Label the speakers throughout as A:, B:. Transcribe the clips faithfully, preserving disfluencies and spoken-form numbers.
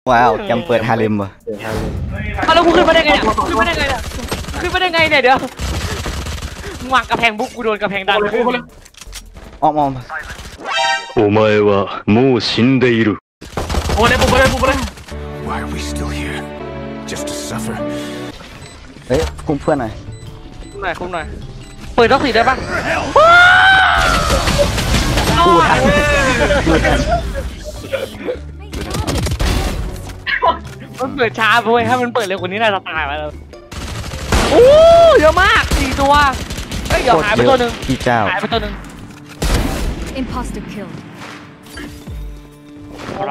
A: ว้าวจำเปิดฮาเลมป่ะ
B: เอาแล้วกูขึ้นมาได้ไงเนี่ยขึ้นมาได้ไงเนี่ยขึ้นมาได้ไงเนี่ยเดี๋ยวหวังกระแพงบุ๊กกูโดนกระแพงดัน
A: อ้อมอ้อม
C: お前はもう死んでいる。
B: โอ้เลยปุ๊บเลยปุ๊บเลย
D: Why are we still here? Just to suffer?
A: เฮ้ยคุมเพื่อนหน่อย
B: คุมหน่อยคุมหน่อยเปิดล็อกสีได้ปะ
A: พูดทัน
B: มันเปิดช้าไปเว้ยถ้ามันเปิดเร็วกว่านี้น่าจะตายไปแล้วโอ้เยอะมากสี่ตัวเฮ้ยเดี๋ยวหายไปตัวหนึ่ง
A: พี่เจ้า
B: หายไปตัวหนึ่ง
E: Imposter kill.
B: อะไร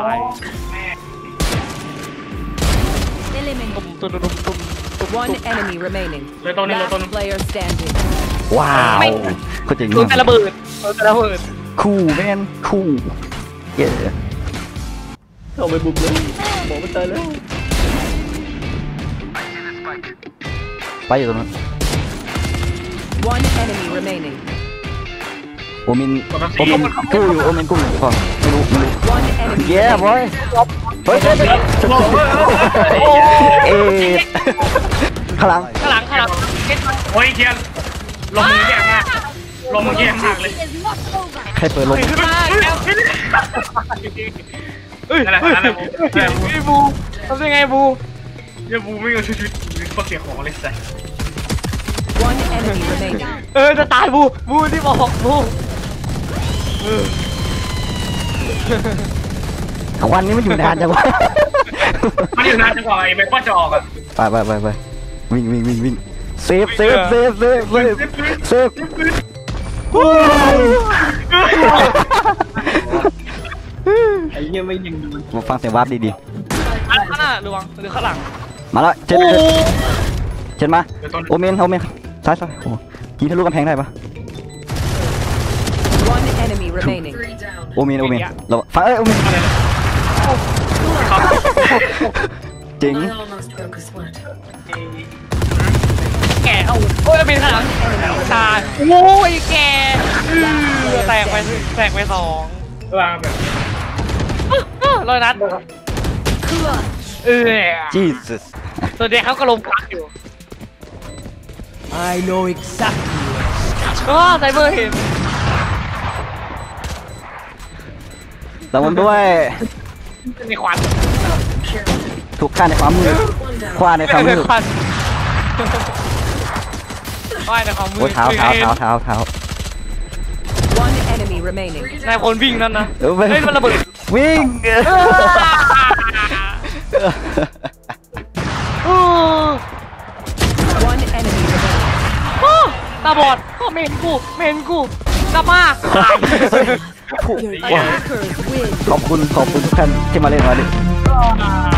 E: Eliminate.
B: ตุ้มตุ้มตุ้มตุ้ม
E: One enemy remaining.
B: เลยตัวนึงเลยตัวนึง
E: Last player standing.
A: ว้าวเขาจะ
B: โดนแต่ระเบิดโดนแต่ระเบิด
A: คู่แมนคู่เย้
B: เอาไปบุกเลยบอกมันตายแล้ว
A: ไปอยู่ตรงนั้น
E: One enemy remaining.
A: โอมินโอมินกู้อยู่โอมินกู้อยู่ก่อนไม่รู้ไม่รู้
E: One enemy.
A: เย้บอยเฮ้ยเฮ้ยเอ๊ะข้างหลัง
B: ข้างหลังข้างหลังโอ้ยเทียนลงมือแย่มากลงมือแย่มากเลย
A: ใครเปิดลม
B: ขึ้นมาแล้วเฮ้ยอะไรอะไรไอ้บูทำยังไงบูยังบูไม่เอาชีวิตก็เสียของเลยสิ
E: One enemy remaining.
B: เออจะตายบูบูที่บอกบู
A: ควันนี้มันอยู่นานจังวะ
B: มันอยู่นานจังกว่าไอ้ไม่ก็จะออกอ่ะ
A: ไปไปไปไปวิ่งวิ่งวิ่งวิ่งเซฟเซฟเซฟเซฟเซฟเซฟ
B: ไอ้เหี้ยไม่ยิงดู
A: มาฟังเสียงวาร์ปดี
B: ๆข้างหน้าระวังหรือข้างหลัง
A: มาแล้วเจ็ดเจ็ดมาโอเมนโอเมนซ้ายซ้ายโอ้ยิงทะลุกำแพงได้ปะ
E: One enemy remaining.
A: โอเมนโอเมนเราฟังเอ้ยโอเมนจริง
B: แกเอาโอ้ยเป็นข้างหลังตายโอ้ยแกแตกไปแตกไปสองวางแบบร้อยนัดเออ
A: Jesus
B: ตัวเด็กเขาก็ลงพักอยู่
F: I know exactly.
B: ก็ไซเบอร์เห็น
A: ระวังด้วย
B: ในควัน
A: ถูกฆ่าในความมืดคว้าในความมืด
B: ควันคว้าในความมืด
A: โอ้เท้าเท้าเท้าเท้าเท้า
E: One enemy remaining.
B: นายคนวิ่งนั่นนะ
A: เฮ้
B: ยมันระเบิด
A: วิ่ง
E: One enemy remaining.
B: ตาบอดเมนกูเมนกูกลับมา
E: Your attackers win.
A: ขอบคุณขอบคุณทุกท่านที่มาเล่นมาดิ